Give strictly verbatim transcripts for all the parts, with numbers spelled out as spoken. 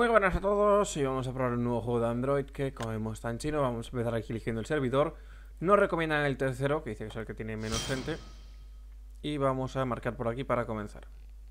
Muy buenas a todos y vamos a probar un nuevo juego de Android que, como está en chino, vamos a empezar aquí eligiendo el servidor. Nos recomiendan el tercero, que dice que es el que tiene menos gente. Y vamos a marcar por aquí para comenzar.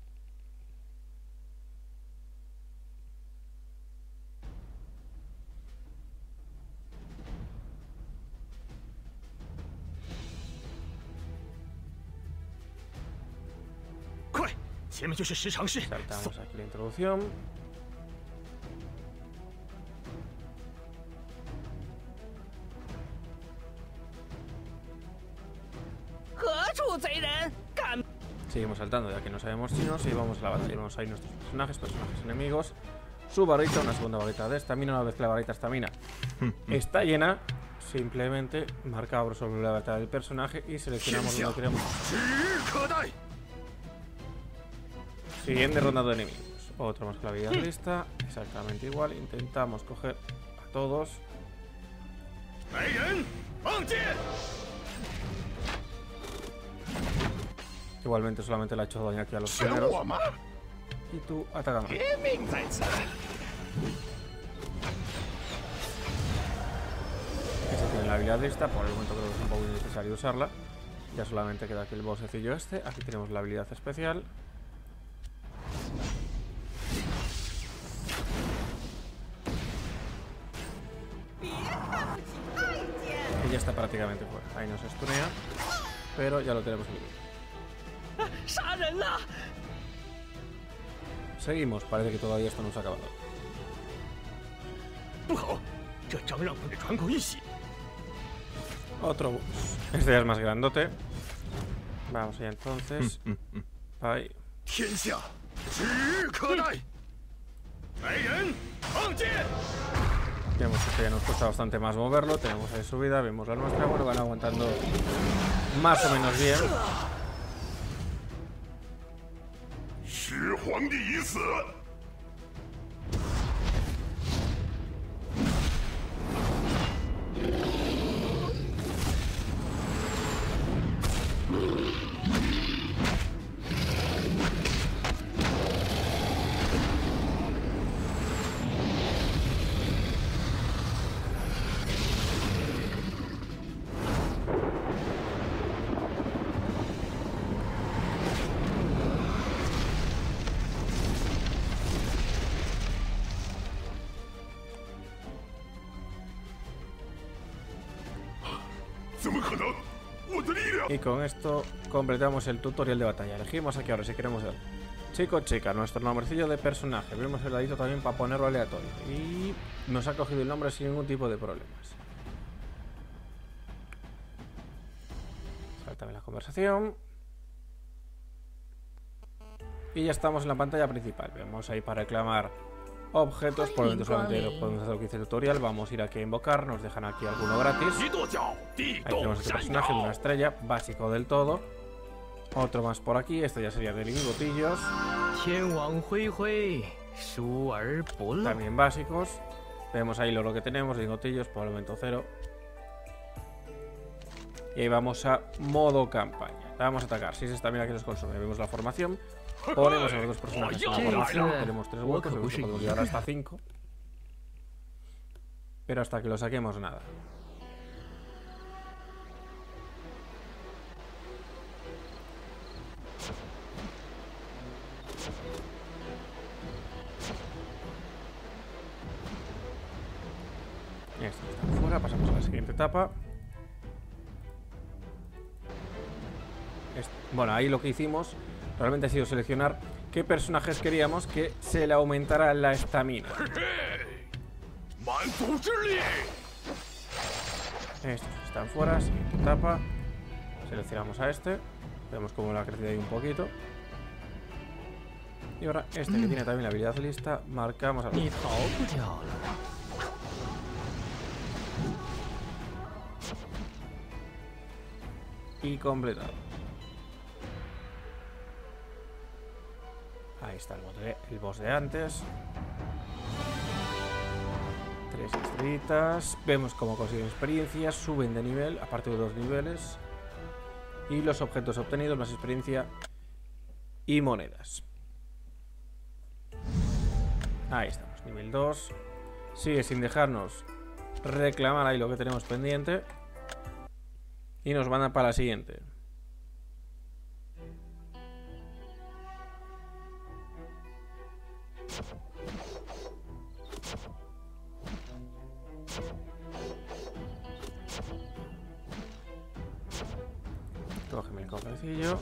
Saltamos aquí la introducción. Seguimos saltando ya que no sabemos chinos y vamos a la batalla. Vamos ahí nuestros personajes, personajes enemigos. Su barrita, una segunda barrita de estamina. Una vez que la barrita estamina está llena, simplemente marcamos sobre la barrita del personaje y seleccionamos donde queremos. Siguiente ronda de enemigos. Otro más que la vida lista. Exactamente igual. Intentamos coger a todos. Igualmente solamente le ha hecho daño aquí a los primeros. Y tú atacamos. Ese tiene la habilidad lista. Por el momento creo que es un poco innecesario usarla. Ya solamente queda aquí el bossecillo este. Aquí tenemos la habilidad especial. Y ya está prácticamente fuera. Ahí nos estunea, pero ya lo tenemos libre. Seguimos, parece que todavía esto no se ha acabado. Otro boss. Este ya es más grandote. Vamos allá entonces. Ahí. Vemos que ya nos cuesta bastante más moverlo. Tenemos ahí subida, vemos la nuestra. Bueno, van aguantando más o menos bien. Y con esto completamos el tutorial de batalla. Elegimos aquí ahora si queremos ver chico o chica, nuestro nombrecillo de personaje. Vemos el ladito también para ponerlo aleatorio. Y nos ha cogido el nombre sin ningún tipo de problemas. Saltame la conversación. Y ya estamos en la pantalla principal. Vemos ahí para reclamar objetos. Por el momento solamente lo podemos hacer lo que dice el tutorial. Vamos a ir aquí a invocar. Nos dejan aquí alguno gratis. Ahí tenemos este personaje de una estrella, básico del todo. Otro más por aquí. Este ya sería de lingotillos. También básicos. Vemos ahí lo que tenemos, lingotillos, por el momento cero. Y ahí vamos a modo campaña. Vamos a atacar. Si es esta mina que nos consume, vemos la formación. Ponemos a los dos personajes en la formación. Tenemos tres huecos, podemos llegar hasta cinco. Pero hasta que lo saquemos nada. Ya está, está fuera, pasamos a la siguiente etapa. Bueno, ahí lo que hicimos realmente ha sido seleccionar qué personajes queríamos que se le aumentara la estamina. Estos están fuera, siguiente etapa. Seleccionamos a este. Vemos cómo lo ha crecido ahí un poquito. Y ahora este que tiene también la habilidad lista, marcamos a los y completado. Ahí está el boss de, el boss de antes. Tres estrellitas. Vemos cómo consiguen experiencia. Suben de nivel, aparte de dos niveles. Y los objetos obtenidos, más experiencia y monedas. Ahí estamos. Nivel dos. Sigue sin dejarnos reclamar ahí lo que tenemos pendiente. Y nos van a para la siguiente. Cógeme el cofrecillo.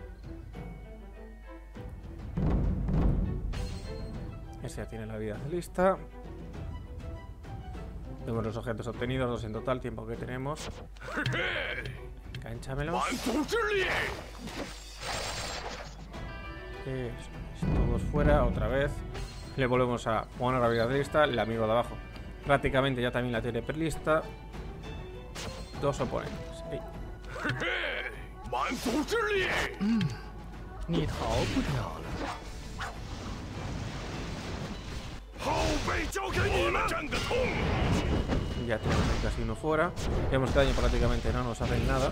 Este ya tiene la vida lista. Vemos los objetos obtenidos, dos en total, tiempo que tenemos. Encánchamelos. Eso es, todos fuera, otra vez. Le volvemos a poner la vida lista. El amigo de abajo prácticamente ya también la tiene perlista. Dos oponentes. Ey. Ya tenemos el casino fuera. Vemos que daño prácticamente no nos hacen nada.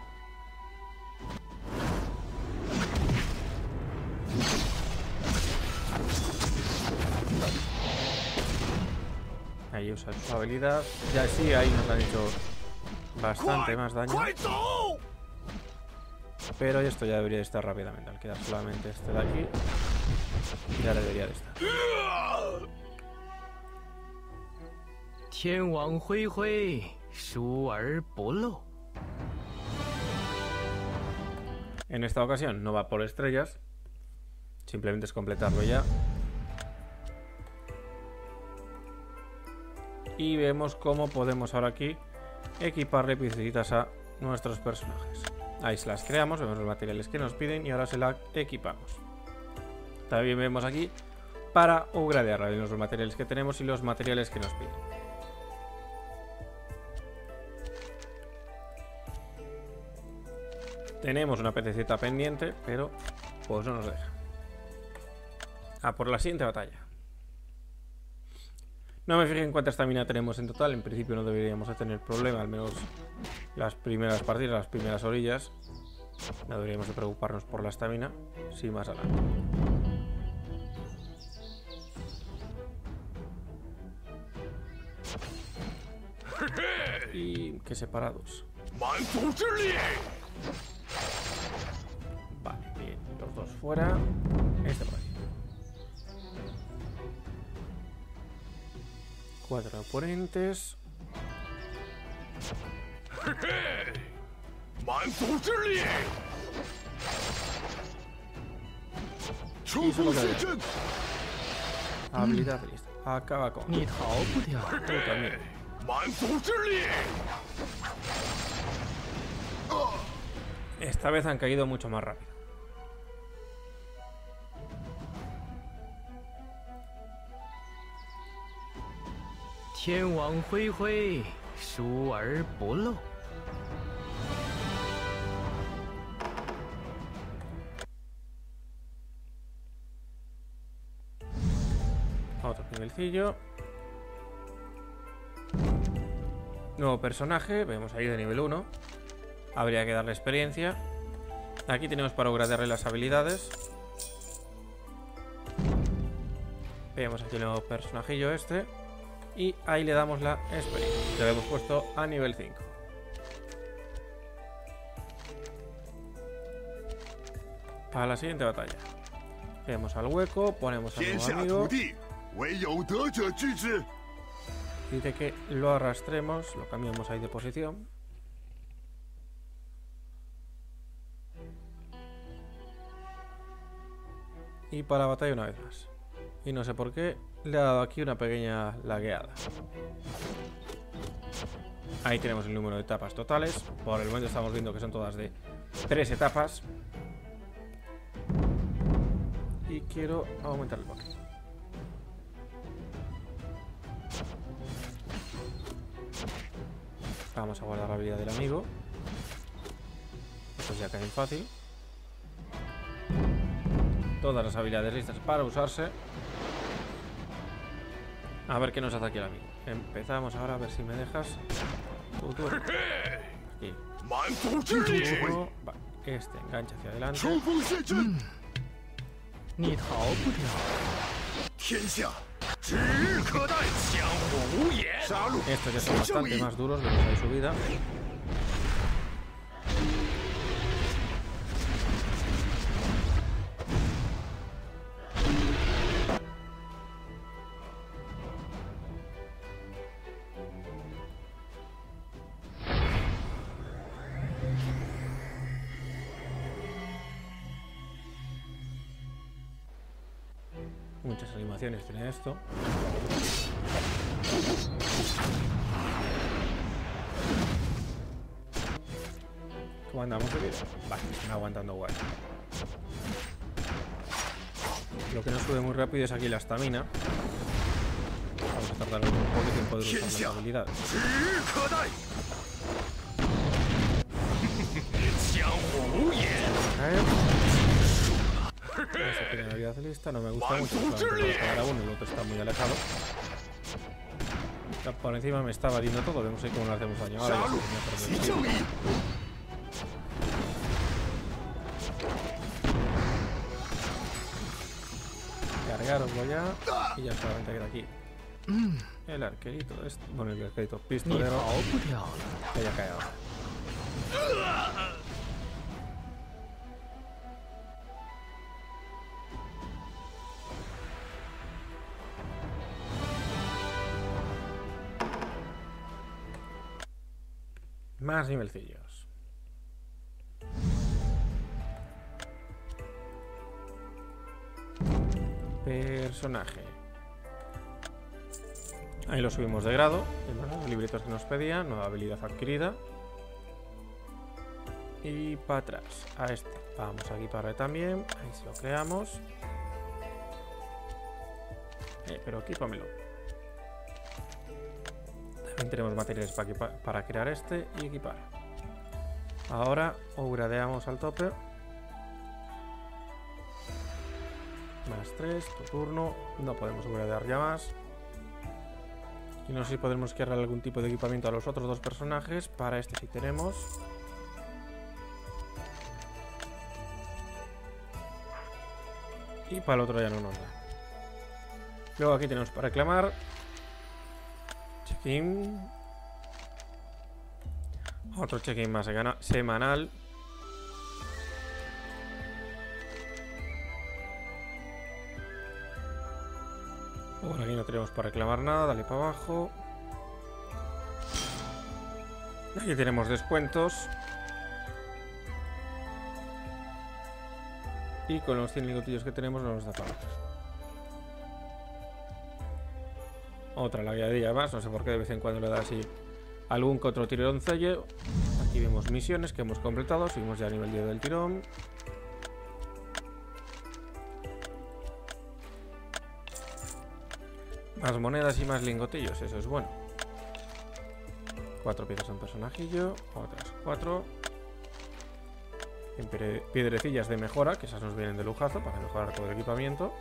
Ahí usa su habilidad. Ya sí, ahí nos han hecho bastante más daño. Pero esto ya debería de estar rápidamente. Al quedar solamente este de aquí, ya debería de estar. En esta ocasión no va por estrellas. Simplemente es completarlo ya. Y vemos cómo podemos ahora aquí equiparle piecitas a nuestros personajes. Ahí se las creamos, vemos los materiales que nos piden y ahora se la equipamos. También vemos aquí para upgradearla, vemos los materiales que tenemos y los materiales que nos piden. Tenemos una pececita pendiente, pero pues no nos deja. A por la siguiente batalla. No me fijé en cuánta estamina tenemos en total. En principio no deberíamos de tener problema, al menos las primeras partidas, las primeras orillas. No deberíamos de preocuparnos por la estamina. Sí, más adelante. Y que separados. Vale, bien. Los dos fuera. Este por aquí. Cuatro oponentes. Y solo queda habilidad lista. Acaba con. Tú también. Esta vez han caído mucho más rápido. Otro nivelcillo. Nuevo personaje, vemos ahí de nivel uno. Habría que darle experiencia. Aquí tenemos para upgradearle las habilidades. Vemos aquí el nuevo personajillo este. Y ahí le damos la experiencia. Ya lo hemos puesto a nivel cinco. Para la siguiente batalla. Vemos al hueco, ponemos al nuevo amigo. Dice que lo arrastremos, lo cambiamos ahí de posición. Y para la batalla una vez más. Y no sé por qué le ha dado aquí una pequeña lagueada. Ahí tenemos el número de etapas totales. Por el momento estamos viendo que son todas de tres etapas. Y quiero aumentar el bloque. Vamos a guardar la habilidad del amigo. Estos ya caen fácil. Todas las habilidades listas para usarse. A ver qué nos hace aquí el amigo. Empezamos ahora a ver si me dejas. Tu turno. Aquí. Uno. Vale. Este engancha hacia adelante. Estos ya son bastante más duros, vemos ahí su vida. Muchas animaciones tiene esto. ¿Cómo andamos de vida? Vale, están aguantando guay. Lo que nos sube muy rápido es aquí la estamina. Vamos a tardar un poquito en poder usar las habilidades. Esa tiene la habilidad lista, no me gusta mucho. Ahora uno y el otro está muy alejado. Por encima me está valiendo todo. Vemos ahí cómo le hacemos daño. Ahora ya se me ha perdido. Cargaroslo ya. Y ya solamente queda aquí el arquerito. Este, bueno, el arquerito pistolero. Que haya caído. Más nivelcillos. Personaje. Ahí lo subimos de grado. En los libritos que nos pedía. Nueva habilidad adquirida. Y para atrás. A este. Vamos a equiparle también. Ahí se lo creamos. Eh, pero equípamelo. También tenemos materiales para, equipar, para crear este y equipar. Ahora upgradeamos al tope. Más tres, tu turno. No podemos upgradear ya más. Y no sé si podremos crear algún tipo de equipamiento a los otros dos personajes. Para este sí tenemos. Y para el otro ya no nos da. Luego aquí tenemos para reclamar. Check-in. Otro check-in más semanal. Bueno, aquí no tenemos para reclamar nada. Dale para abajo. Aquí tenemos descuentos. Y con los cien lingotillos que tenemos no nos da para más. Otra la guiadilla más, no sé por qué de vez en cuando le da así algún que otro tironcello. Aquí vemos misiones que hemos completado, subimos ya a nivel diez del tirón. Más monedas y más lingotillos, eso es bueno. Cuatro piezas en personajillo, otras cuatro. Piedrecillas de mejora, que esas nos vienen de lujazo para mejorar todo el equipamiento.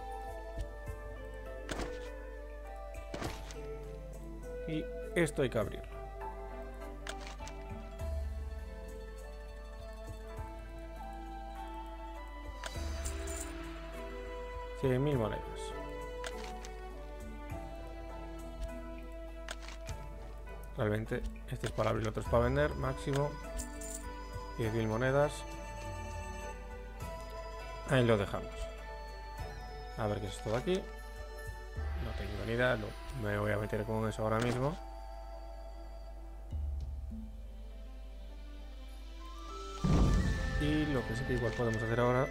Y esto hay que abrirlo. cien mil monedas. Realmente este es para abrir, otro es para vender. Máximo diez mil monedas. Ahí lo dejamos. A ver qué es esto de aquí. No tengo ni idea, no me voy a meter con eso ahora mismo. Y lo que sí que igual podemos hacer ahora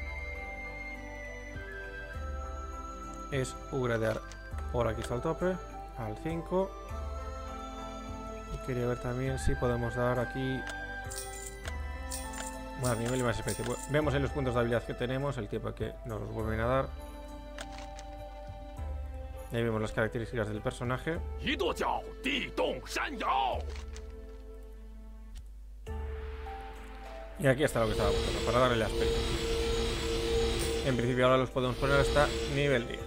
es upgradear por aquí hasta el tope, al cinco. Y quería ver también si podemos dar aquí más nivel y más especie. Vemos en los puntos de habilidad que tenemos, el tiempo que nos los vuelven a dar. Y ahí vemos las características del personaje. Y aquí está lo que estaba buscando, para darle el aspecto. En principio ahora los podemos poner hasta nivel diez.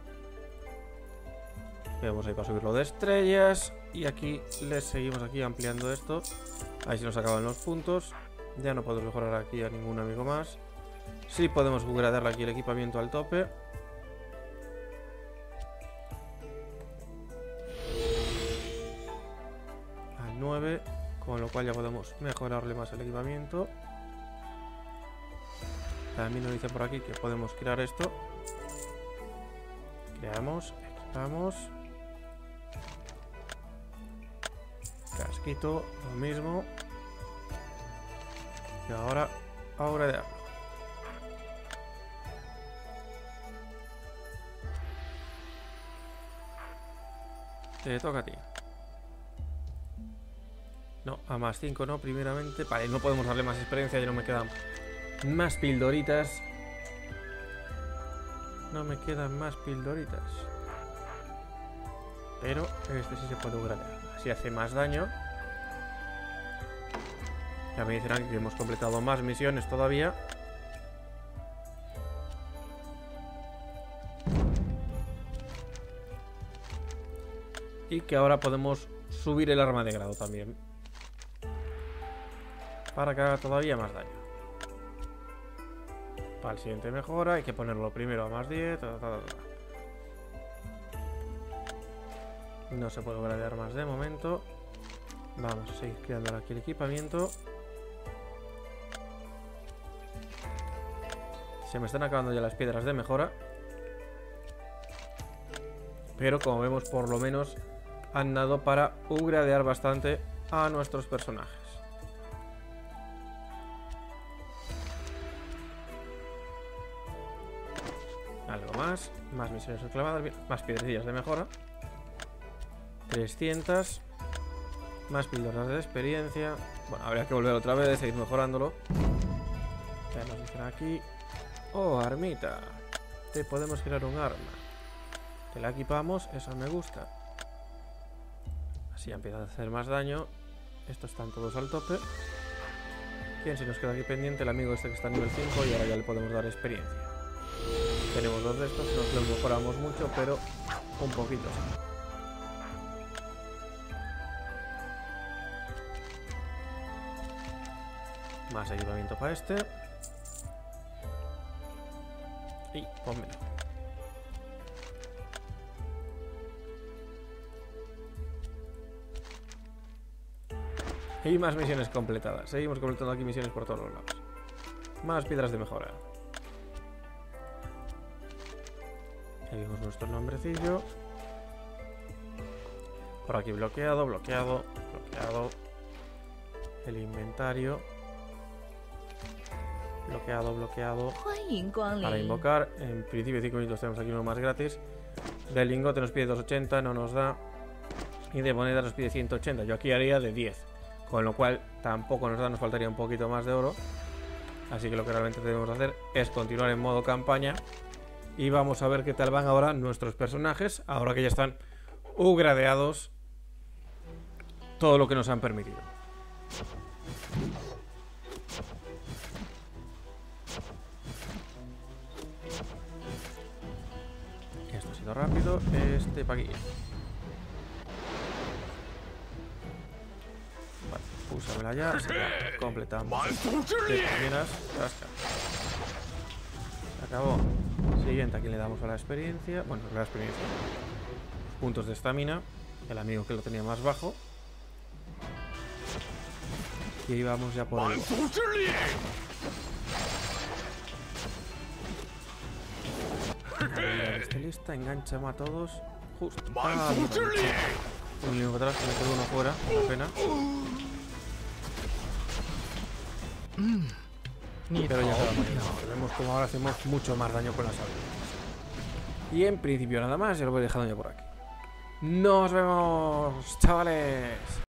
Vemos ahí para subirlo de estrellas. Y aquí les seguimos aquí ampliando esto. Ahí se nos acaban los puntos. Ya no podemos mejorar aquí a ningún amigo más. Sí podemos upgradearle aquí el equipamiento al tope. nueve, con lo cual ya podemos mejorarle más el equipamiento. También nos dice por aquí que podemos crear esto. Creamos, equipamos. Casquito, lo mismo. Y ahora, ahora de agua. Te toca a ti. No, a más cinco no, primeramente. Vale, no podemos darle más experiencia, ya no me quedan más pildoritas. No me quedan más pildoritas. Pero este sí se puede upgradear. Así hace más daño. Ya me dirán que hemos completado más misiones todavía. Y que ahora podemos subir el arma de grado también. Para que haga todavía más daño. Para el siguiente mejora hay que ponerlo primero a más diez. Ta, ta, ta, ta. No se puede gradear más de momento. Vamos a seguir creando aquí el equipamiento. Se me están acabando ya las piedras de mejora. Pero como vemos, por lo menos han dado para upgradear bastante a nuestros personajes. Algo más. Más misiones reclamadas. Más piedrecillas de mejora. trescientas. Más píldoras de experiencia. Bueno, habría que volver otra vez, seguir mejorándolo. Ya nos dicen aquí. Oh, armita. Te podemos crear un arma. Te la equipamos, eso me gusta. Así empieza a hacer más daño. Estos están todos al tope. ¿Quién se nos queda aquí pendiente? El amigo este que está a nivel cinco y ahora ya le podemos dar experiencia. Tenemos dos de estos, nos los mejoramos mucho, pero un poquito sí. Más equipamiento para este. Y pónmelo. Y más misiones completadas. Seguimos completando aquí misiones por todos los lados. Más piedras de mejora. Ahí vemos nuestro nombrecillo. Por aquí bloqueado, bloqueado, bloqueado. El inventario. Bloqueado, bloqueado. Para invocar. En principio cinco minutos tenemos aquí uno más gratis. Del lingote nos pide doscientos ochenta, no nos da. Y de moneda nos pide ciento ochenta. Yo aquí haría de diez. Con lo cual tampoco nos da, nos faltaría un poquito más de oro. Así que lo que realmente debemos hacer es continuar en modo campaña. Y vamos a ver qué tal van ahora nuestros personajes. Ahora que ya están upgradeados todo lo que nos han permitido. Esto ha sido rápido. Este para aquí. Úsamela ya, se la completamos. De primeras, casca. Se acabó. Siguiente, aquí le damos a la experiencia. Bueno, la experiencia. Puntos de estamina. El amigo que lo tenía más bajo. Y ahí vamos ya por el. Este lista, engancha a todos. Justo. Ah, un niño atrás, que me quedó uno fuera. Una pena. Pero ya quedamos. Vemos como ahora hacemos mucho más daño con las habilidades. Y en principio nada más, ya lo voy dejando ya por aquí. Nos vemos, chavales.